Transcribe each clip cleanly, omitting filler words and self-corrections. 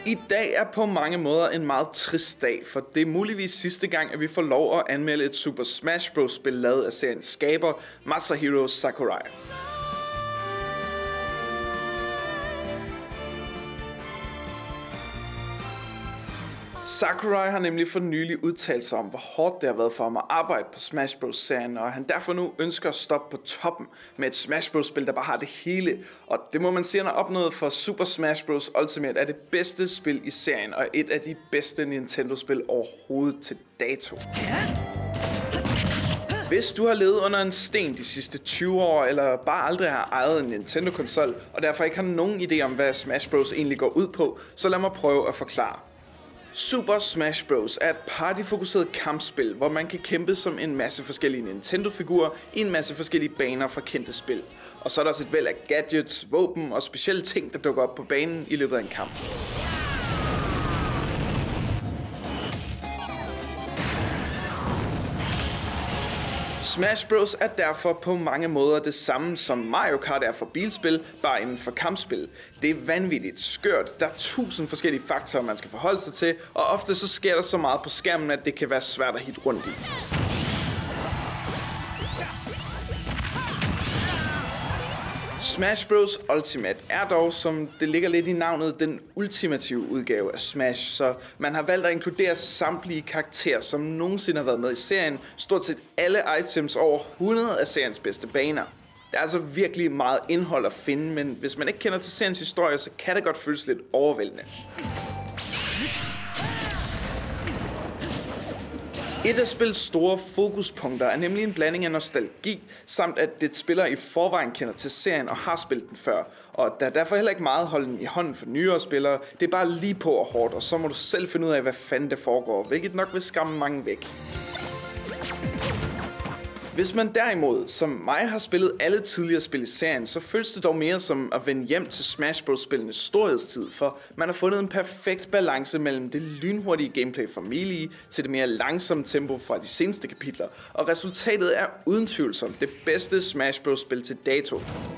I dag er på mange måder en meget trist dag, for det er muligvis sidste gang, at vi får lov at anmelde et Super Smash Bros. Spil lavet af seriens skaber, Masahiro Sakurai. Sakurai har nemlig for nylig udtalt sig om, hvor hårdt det har været for ham at arbejde på Smash Bros.-serien, og han derfor nu ønsker at stoppe på toppen med et Smash Bros.-spil, der bare har det hele. Og det må man sige, han har opnået, for Super Smash Bros. Ultimate er det bedste spil i serien, og et af de bedste Nintendo-spil overhovedet til dato. Hvis du har levet under en sten de sidste 20 år, eller bare aldrig har ejet en Nintendo-konsol, og derfor ikke har nogen idé om, hvad Smash Bros. Egentlig går ud på, så lad mig prøve at forklare. Super Smash Bros. Er et partyfokuseret kampspil, hvor man kan kæmpe som en masse forskellige Nintendo-figurer i en masse forskellige baner fra kendte spil. Og så er der også et væld af gadgets, våben og specielle ting, der dukker op på banen i løbet af en kamp. Smash Bros. Er derfor på mange måder det samme som Mario Kart er for bilspil, bare inden for kampspil. Det er vanvittigt skørt, der er 1000 forskellige faktorer, man skal forholde sig til, og ofte så sker der så meget på skærmen, at det kan være svært at hitte rundt i. Smash Bros. Ultimate er dog, som det ligger lidt i navnet, den ultimative udgave af Smash, så man har valgt at inkludere samtlige karakterer, som nogensinde har været med i serien, stort set alle items over 100 af seriens bedste baner. Der er altså virkelig meget indhold at finde, men hvis man ikke kender til seriens historie, så kan det godt føles lidt overvældende. Et af spillets store fokuspunkter er nemlig en blanding af nostalgi, samt at det spiller i forvejen kender til serien og har spillet den før. Og der er derfor heller ikke meget holden i hånden for nyere spillere, det er bare lige på og hårdt, og så må du selv finde ud af, hvad fanden det foregår, hvilket nok vil skamme mange væk. Hvis man derimod, som mig, har spillet alle tidligere spil i serien, så føles det dog mere som at vende hjem til Smash Bros.-spillenes storhedstid, for man har fundet en perfekt balance mellem det lynhurtige gameplay fra Melee til det mere langsomme tempo fra de seneste kapitler, og resultatet er uden tvivl som det bedste Smash Bros.-spil til dato.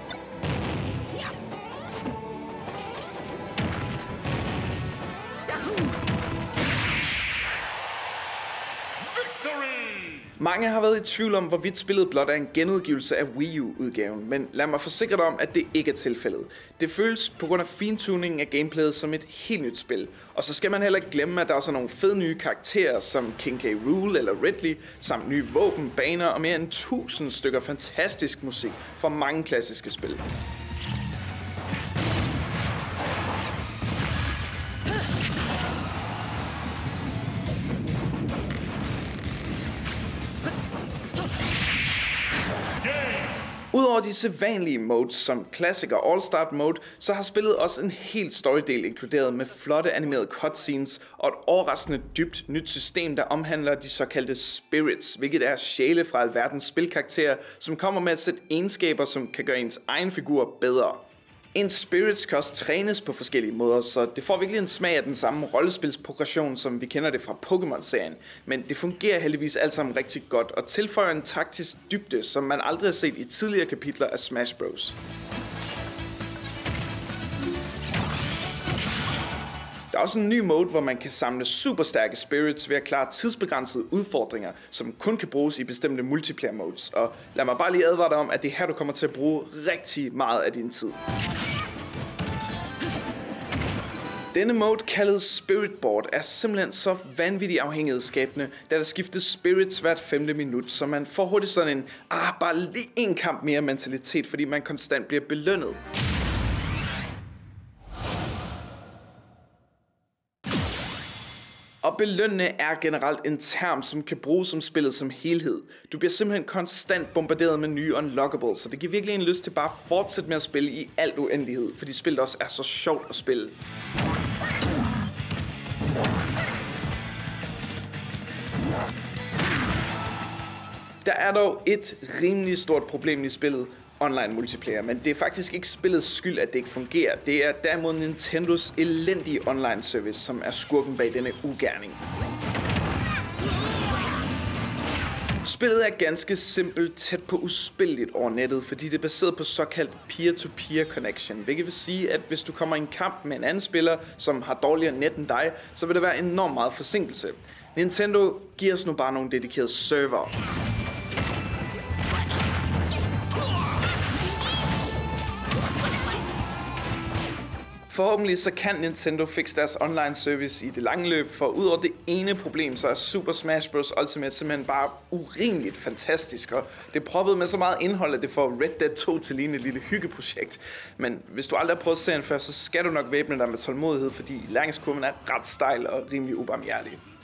Mange har været i tvivl om, hvorvidt spillet blot er en genudgivelse af Wii U-udgaven, men lad mig forsikre dig om, at det ikke er tilfældet. Det føles på grund af fintuningen af gameplayet som et helt nyt spil. Og så skal man heller ikke glemme, at der også er nogle fede nye karakterer som King K. Rool eller Ridley, samt nye våben, baner og mere end 1000 stykker fantastisk musik fra mange klassiske spil. Udover de sædvanlige modes som Classic og All-Star mode, så har spillet også en helt storydel inkluderet med flotte animerede cutscenes og et overraskende dybt nyt system, der omhandler de såkaldte spirits, hvilket er sjæle fra alverdens spilkarakterer, som kommer med et sæt egenskaber, som kan gøre ens egen figur bedre. En spirits kan også trænes på forskellige måder, så det får virkelig en smag af den samme rollespilsprogression, som vi kender det fra Pokémon-serien. Men det fungerer heldigvis alt sammen rigtig godt og tilføjer en taktisk dybde, som man aldrig har set i tidligere kapitler af Smash Bros. Der er også en ny mode, hvor man kan samle super stærke spirits ved at klare tidsbegrænsede udfordringer, som kun kan bruges i bestemte multiplayer modes. Og lad mig bare lige advare dig om, at det er her, du kommer til at bruge rigtig meget af din tid. Denne mode, kaldet Spirit Board, er simpelthen så vanvittigt afhængighedsskabende, da der skiftes spirits hvert 5. minut, så man får hurtigt sådan en, bare lige en kamp mere mentalitet, fordi man konstant bliver belønnet. Og belønnende er generelt en term, som kan bruges som spillet som helhed. Du bliver simpelthen konstant bombarderet med nye unlockables, så det giver virkelig en lyst til bare at fortsætte med at spille i alt uendelighed, fordi spillet også er så sjovt at spille. Der er dog et rimelig stort problem i spillet, online multiplayer, men det er faktisk ikke spillets skyld, at det ikke fungerer. Det er derimod Nintendos elendige online service, som er skurken bag denne ugerning. Spillet er ganske simpelt tæt på uspilligt over nettet, fordi det er baseret på såkaldt peer-to-peer connection, hvilket vil sige, at hvis du kommer i en kamp med en anden spiller, som har dårligere net end dig, så vil der være enormt meget forsinkelse. Nintendo giver os nu bare nogle dedikerede server. Forhåbentlig så kan Nintendo fikse deres online service i det lange løb, for udover det ene problem, så er Super Smash Bros. Ultimate simpelthen bare urimeligt fantastisk, og det er proppet med så meget indhold, at det får Red Dead 2 til lignende et lille hyggeprojekt. Men hvis du aldrig har prøvet serien før, så skal du nok væbne dig med tålmodighed, fordi læringskurven er ret stejl og rimelig ubarmhjertig.